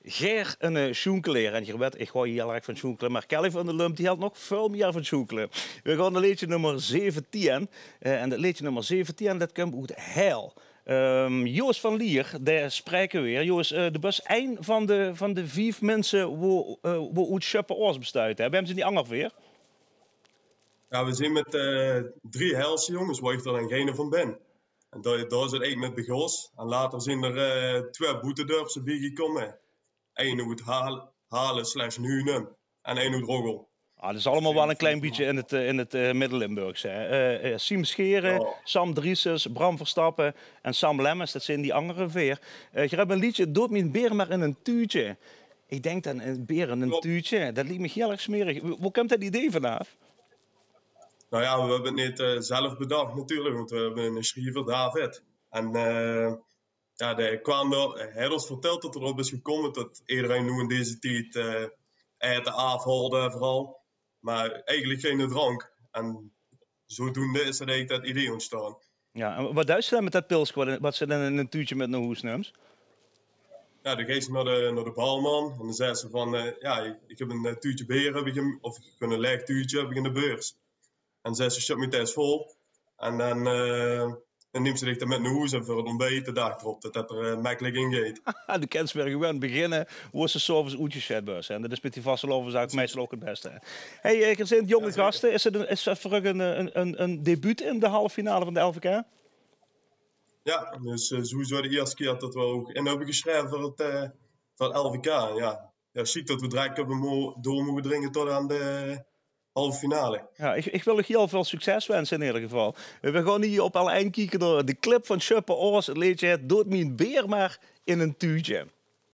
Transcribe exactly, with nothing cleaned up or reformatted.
Geer een uh, schoenkeleer. En je weet, ik gooi heel erg van schoenkelen. Maar Kelly van der Lump die had nog veel meer van schoenkelen. We gaan naar liedje nummer zeventien. Uh, en dat liedje nummer zeventien, dat komt uit Heil. Um, Joost van Lier, daar spreken we weer. Joost, uh, de bus één van de, van de vijf mensen die uh, uit Schuppen-Oors bestaat. Hebben ze die anger weer? Ja, we zijn met uh, drie Helse jongens, waar ik er dan geen van ben. En daar, daar zit ik met de Gos. En later zijn er uh, twee boetendorpsen bijgekomen. Eén uit Halen, Halen slash Nuenen en één uit Roggel. Ah, dat is allemaal wel een klein beetje in het, in het uh, Midden-Limburgse. Uh, uh, Siem Scheren, ja. Sam Drieses, Bram Verstappen en Sam Lemmens. Dat zijn die andere weer. Uh, je hebt een liedje, dood mijn beer maar in een tuutje. Ik denk dan, een beer in een Klopt. tuutje. Dat liet me heel erg smerig. Waar komt dat idee vanaf? Nou ja, we hebben het niet uh, zelf bedacht natuurlijk, want we hebben een schrijver, David. En uh, ja, de kwam er, hij had ons verteld dat er op is gekomen dat iedereen nu in deze tijd uh, eten afholde vooral. Maar eigenlijk geen drank. En zodoende is er eigenlijk dat idee ontstaan. Ja, en wat duist ze dan met dat pilsje, wat ze dan in een tuutje met een hoes neemt? Ja, dan geeft ze naar de, naar de barman en dan zei ze van, uh, ja, ik, ik heb een uh, tuutje beer, heb ik hem, of een leeg tuutje heb ik in de beurs. En zei ze, shut me thuis vol. En dan, uh, dan neemt ze zich dan met een hoes en voor het ontbijt de dag erop, dat dat er uh, makkelijk in gaat. De kent weer gewoon beginnen, hoe ze s'avonds oetjes uitbussen. En dat is met die vaste lovers meestal ook het beste. Hé, hey, er zijn jonge ja, gasten. Is het, een, is het voor een, een, een debuut in de halve finale van de L V K? Ja, dus uh, sowieso de eerste keer dat we ook in hebben geschreven voor het, uh, voor het L V K. Ja, ja, ziek dat we drie keer door mogen dringen tot aan de halve finale. Ja, ik, ik wil je heel veel succes wensen in ieder geval. We gaan hier op alle eind kijken door de clip van Schuppen-Oors. Het liedje Dood mijn beer maar in een tuutje.